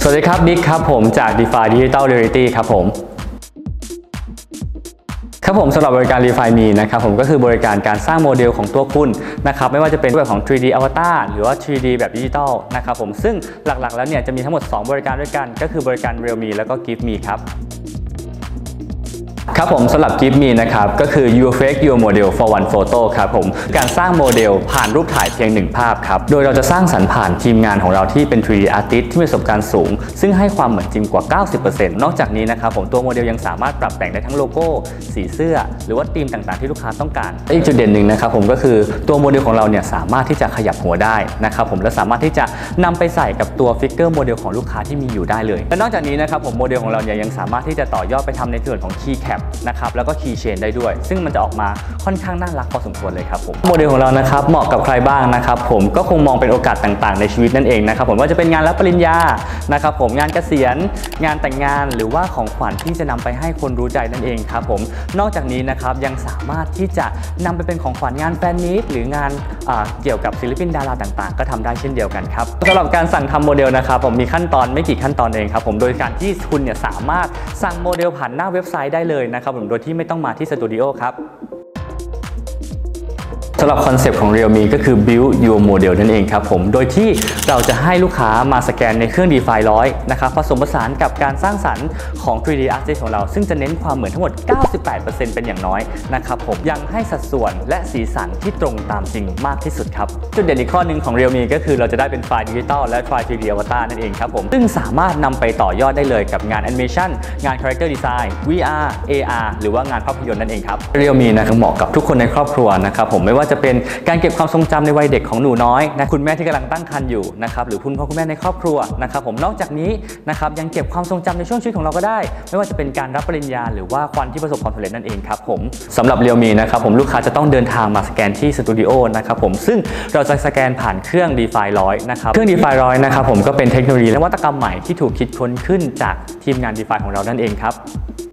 วัสดีครับบิ๊กครับผมจาก DeFi Digital Reality ครับผมสำหรับบริการ DeFi Me นะครับผมก็คือบริการการสร้างโมเดลของตัวคุณนะครับไม่ว่าจะเป็นรูปแบบของ 3D Avatar หรือว่า 3D แบบดิจิทัลนะครับผมซึ่งหลักๆแล้วเนี่ยจะมีทั้งหมด2บริการด้วยกันก็คือบริการ Realme แล้วก็ GiveMe ครับผมสำหรับ GiveMe นะครับก็คือ Your Fake Your Model for One Photo ครับผมการสร้างโมเดลผ่านรูปถ่ายเพียง1ภาพครับโดยเราจะสร้างสรรค์ผ่านทีมงานของเราที่เป็น 3D Artist ที่มีประสบการณ์สูงซึ่งให้ความเหมือนจริงกว่า 90% นอกจากนี้นะครับผมตัวโมเดลยังสามารถปรับแต่งได้ทั้งโลโก้สีเสื้อหรือว่าธีมต่างๆที่ลูกค้าต้องการอีกจุดเด่นหนึ่งนะครับผมก็คือตัวโมเดลของเราเนี่ยสามารถที่จะขยับหัวได้นะครับผมและสามารถที่จะนำไปใส่กับตัวฟิกเกอร์โมเดลของลูกค้าที่มีอยู่ได้เลยและนอกจากนี้นะครับผมโมเดลของเราเนี่ยยังสามารถที่จะต่อยอดไปทำในส่วนของ Key Cap นะครับแล้วก็ Key Chain ได้ด้วยซึ่งมันจะออกมาค่อนข้างน่ารักพอสมควรเลยครับผมโมเดลของเรานะครับเหมาะกับใครบ้างนะครับผมก็คงมองเป็นโอกาสต่างๆในชีวิตนั่นเองนะครับผมว่าจะเป็นงานรับปริญญานะครับผมงานเกษียณงานแต่งงานหรือว่าของขวัญที่จะนำไปให้คนรู้ใจนั่นเองครับผมนอกจากนี้นะครับยังสามารถที่จะนำไปเป็นของขวัญงานแฟนมีตหรืองานเกี่ยวกับศิลปินดาราต่างๆก็ทำได้เช่นเดียวกันครับสำหรับการสั่งทำโมเดลนะครับผมมีขั้นตอนไม่กี่ขั้นตอนเองครับผมโดยการที่คุณเนี่ยสามารถสั่งโมเดลผ่านหน้าเว็บไซต์ได้เลยนะครับผมโดยที่ไม่ต้องมาที่สตูดิโอครับสำหรับคอนเซปต์ของ Realme ก็คือ Build Your Model นั่นเองครับผมโดยที่เราจะให้ลูกค้ามาสแกนในเครื่อง DeFi 100นะครับผสมผสานกับการสร้างสรรค์ของ 3D Artist ของเราซึ่งจะเน้นความเหมือนทั้งหมด 98% เป็นอย่างน้อยนะครับผมยังให้สัดส่วนและสีสันที่ตรงตามจริงมากที่สุดครับจุดเด่นอีกข้อหนึ่งของ Realme ก็คือเราจะได้เป็นไฟล์ดิจิทัลและไฟล์ 3D Avatar นั่นเองครับผมซึ่งสามารถนำไปต่อยอดได้เลยกับงาน Animation งาน Character Design VR AR หรือว่างานภาพยนตร์นั่นเองครับ Realme นะครับเหมาะกับทุกคนในครอบครัวนะครับผมไม่ว่าจะเป็นการเก็บความทรงจำในวัยเด็กของหนูน้อยนะคุณแม่ที่กำลังตั้งครรภ์อยู่นะครับหรือคุณพ่อคุณแม่ในครอบครัวนะครับผมนอกจากนี้นะครับยังเก็บความทรงจำในช่วงชีวิตของเราก็ได้ไม่ว่าจะเป็นการรับปริญญาหรือว่าวันที่ประสบความสำเร็จนั่นเองครับผมสำหรับ Realme นะครับผมลูกค้าจะต้องเดินทางมาสแกนที่สตูดิโอนะครับผมซึ่งเราจะสแกนผ่านเครื่อง DeFi 100นะครับเครื่อง DeFi 100นะครับผมก็เป็นเทคโนโลยีและนวัตกรรมใหม่ที่ถูกคิดค้นขึ้นจากทีมงาน DeFi ของเรานั่นเองครับ